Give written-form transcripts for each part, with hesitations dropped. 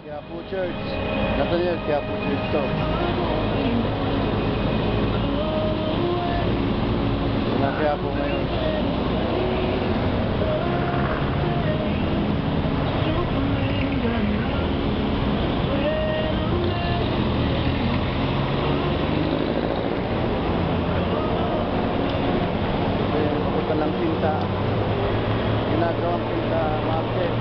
Quiapo Church. Ito yun, Quiapo Church to. Wala Quiapo ngayon. Ito lang pinta. Ginagawang pinta market.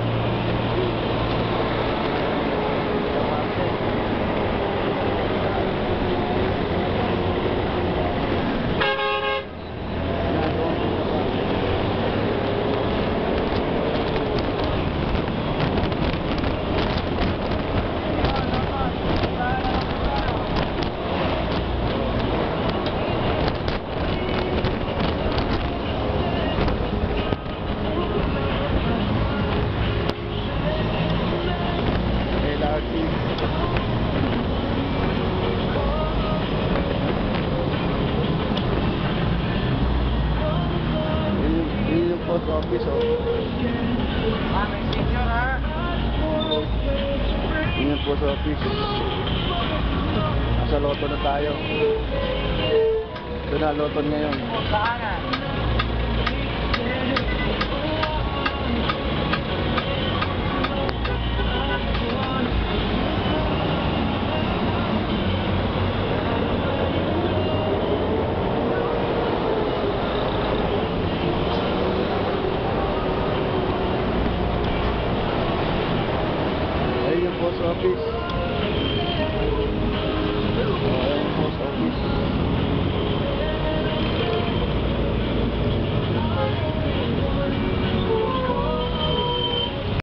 Yun yung post office, oh. May senior, ha? Yun yung post office. Nasa Loto na tayo. Ito na, Loton ngayon. Saan, ha? Ayun yung post office.